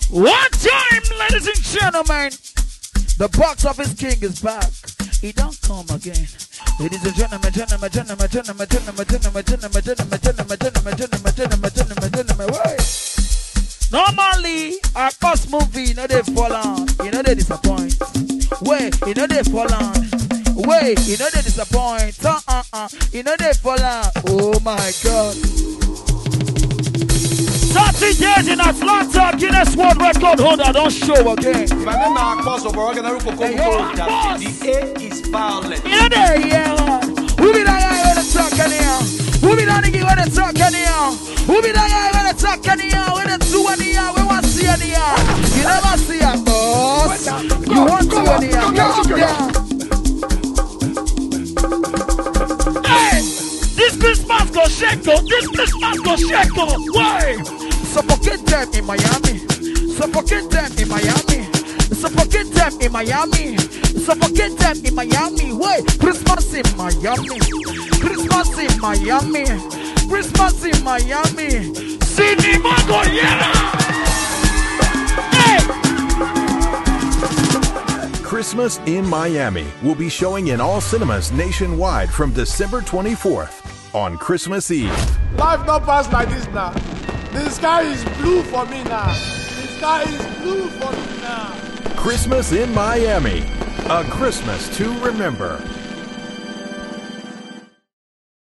One time, ladies and gentlemen, the box office king is back. He don't come again. Ladies and gentlemen, wait. Normally, our first movie, you know they fall on, you know they disappoint. Wait, you know they fall on. Wait, you know they disappoint. You know they fall on. Oh my God. 30 years in Atlanta, Guinness World Record holder, don't show again. The A is violent. You know they, yeah. Who be that guy when they talk anyhow? Who be that nigga when they talk anyhow? Who be that guy when they talk anyhow? When they do anyhow? We want to see anyhow? You never see a boss. You want to anyhow? Calm down. Hey, this Christmas go shake go. This Christmas go shake go. Why? Suffocate them in Miami. Suffocate them in Miami. Suffocate them in Miami. Suffocate them in Miami. Wait, Christmas in Miami. Christmas in Miami. Christmas in Miami. Cinema go yeah. Hey. Christmas in Miami will be showing in all cinemas nationwide from December 24th on Christmas Eve. Life not pass like this now. The sky is blue for me now. The sky is blue for me now. Christmas in Miami. A Christmas to remember.